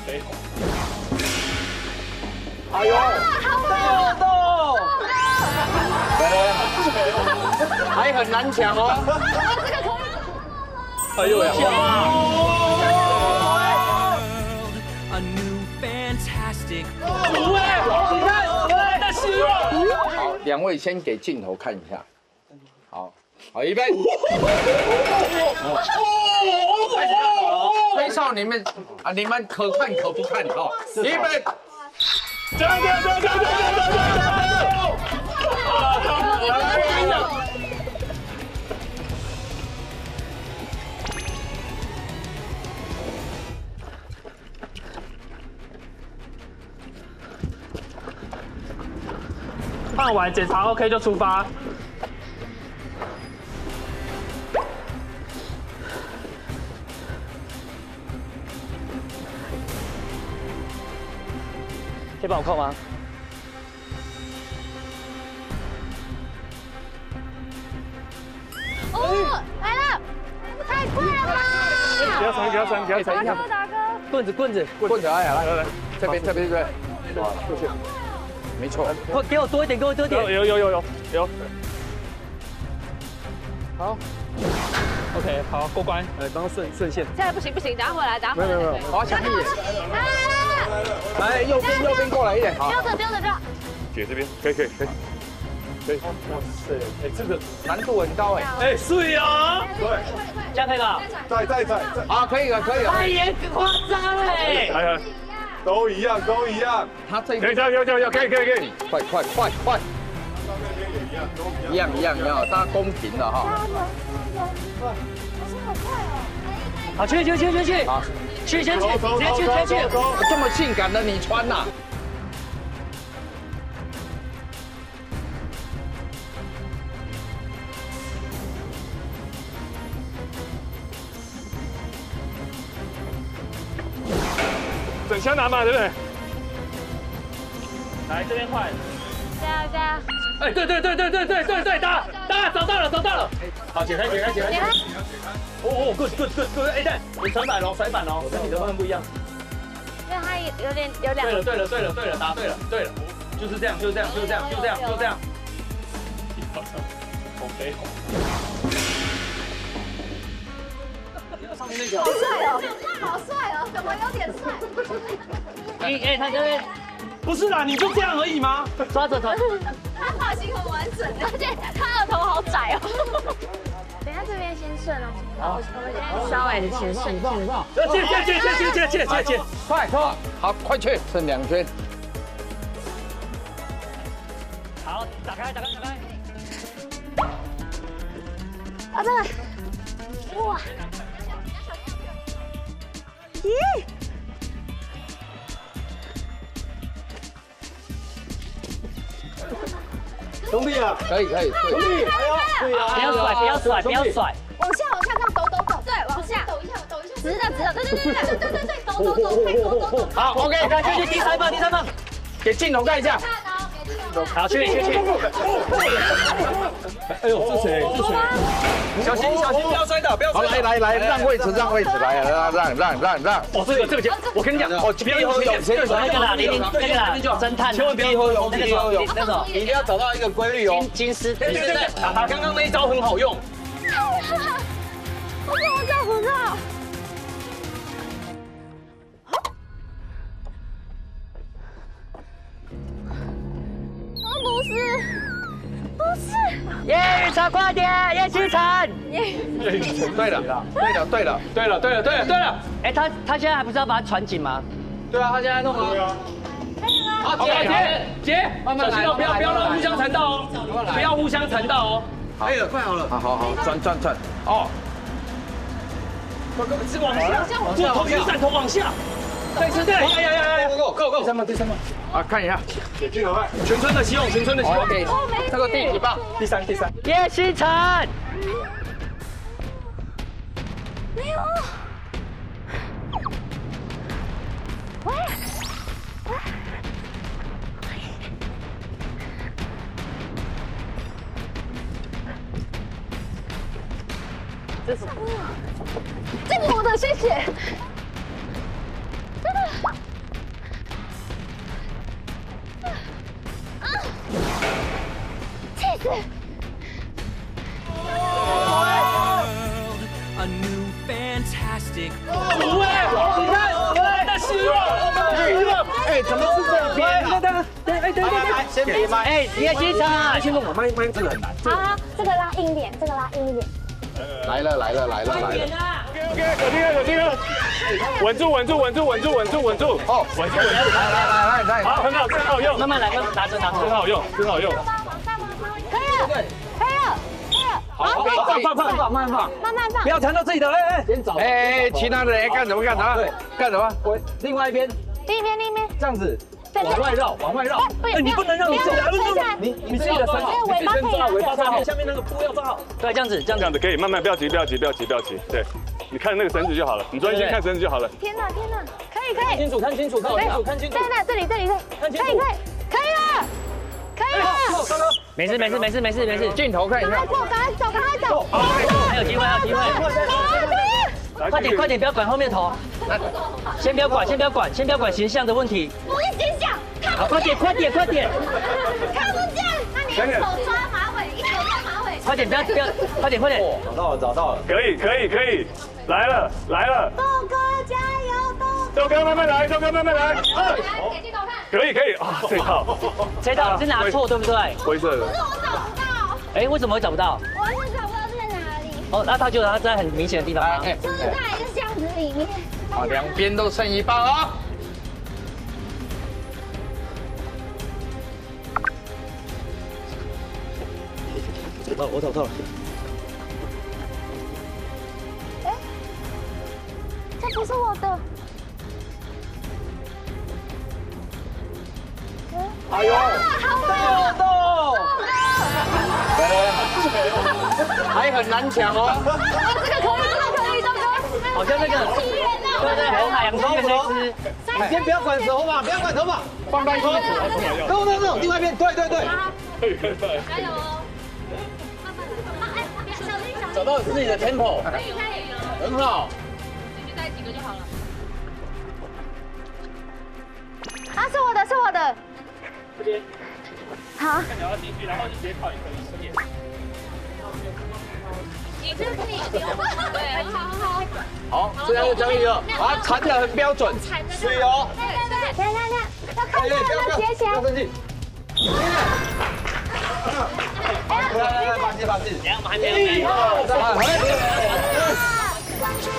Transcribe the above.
飞鸿。 哎呦，豆豆，还很难抢哦。哎呦呀！ 好，两位先给镜头看一下。好，好，预备。吹哨你们啊，你们可看可不看哈。预备。 办完检查 OK 就出发。可以帮我扣吗？ 哦，来了，太快了吧！ 不要传，不要传，不要传！ 大哥，大哥， 棍子，棍子， 棍子，哎呀，来，这边，对，好，过去，没错。 给我多一点，给我多一点。有。好。OK， 好，过关。刚刚顺线。 现在不行，等下回来， 没有，好，强一点。来，右边过来一点，好。 丢着。 姐这边，可以。哇塞，哎，这个难度很高哎。 哎，碎啊！对，这样可以吧？ 在， 好，可以了。 太严夸张哎！ 都一样。 他这可以，可以。 快！一样，大家公平的哈。 好，去！好，去，先去，直接去。 这么性感的你穿呐？ 整箱拿嘛，对不对？来这边换。 加油！ 哎，对，打，找到了。好，解开。哦，good，哎，对，你甩板哦，跟你的方向不一样。 因为它有两个。 对了，答对了，就是这样。好飞鸿。上面那条。 好帅哦，怎么有点帅？ 哎，他这边不是啦，你就这样而已吗？抓着头。 他发型很完整，而且他的头好窄哦。等下这边先顺哦。好，我们先稍微的前顺。 借， 快，好，快去，剩2圈。 好，打开。 啊，这个，哇，咦， 兄弟啊， 可以， 兄弟， 不要甩， 往下，这样抖，对，往下，抖一下，直的，对，抖， 好 ，OK， 再去第三棒， 给镜头看一下。 好，去。哎呦，这谁？小心，不要摔倒，不要摔倒。 来，让位置，来，让。 哦，这个节，我跟你讲，哦，不要游泳，那个啦，侦探，千万不要游泳，那种， 你一定要找到一个规律哦。 金丝，对，他刚刚那一招很好用。 我知道。不是， 叶雨辰，快点，叶雨辰。 对了。 哎，他现在还不是要把它传紧吗？ 对啊，他现在弄啊。 好，姐，慢慢来，不要让互相缠到哦，不要互相缠到哦。 可以了，快好了。好，转。哦。 是往下，头先闪头往下。对，够，第三棒。 啊，看一下， 给镜头看， 全村的希望。 OK， 这个第几棒？ 第三。叶星辰。 没有。喂。 这是这个我的，谢谢。 A new fantastic 五位，你看，那希望， 哎，怎么是这边啊？先别麦， 哎，你要先唱啊， 先问我麦这个很难。 好，这个拉硬一点，这个拉硬一点。 来了。 有听了，稳住，哦，稳住， 来， 好，很好用， 慢慢来，拿着， 很好用。 可以了。 好，放，慢放， 慢慢放不。要弹到自己的，先找， 哎，其他的人干什么？干什么？ 另外一边另一边。 这样子对往外绕，哎，你不能让你自己来，你自己的身， 尾巴可以尾巴抓好，下面那个布要抓好，对，这样子可以，慢慢，不要急，对，你看那个绳子就好了，你专心看绳子就好了。 天哪，可以。 看清楚，看清楚。 在这里，可以了。 没事， 镜头看一下。 赶快走。 还有机会，快点，不要管后面头，先不要管形象的问题， 不是形象， 好，快点， 看不见。那你一手抓马尾，一手抓马尾。 快点，不要，快点， 找到了，可以，来了， 豆哥加油， 豆哥慢慢来， 给镜头看。 可以啊，这套是拿错，对不对？ 灰色的， 可是我找不到， 哎，为什么会找不到？ 我是找不到在哪里。 哦，那他在很明显的地方吗？ 就是在一个箱子里面。 好，两边都剩一半啊。 我找到了。 哎，这不是我的。 哎呦， 好还很难抢哦。 这个可以，豆哥。 好像那个，对，红海洋公园那只。 你先不要管头发， 放在一起。 no，另外一边，对， 加油哦！慢慢来。哎，小心。 找到自己的 tempo， 可以， 很好。 继续带几个就好了。啊，是我的。 这边。 好。 看你要进去，然后就直接靠一个点。 你这可以丢，对，很好。 好，这样就交易了。啊，缠得很标准。 对哦。对，要看这个，要接起来。 不要生气。 等下我们还没有。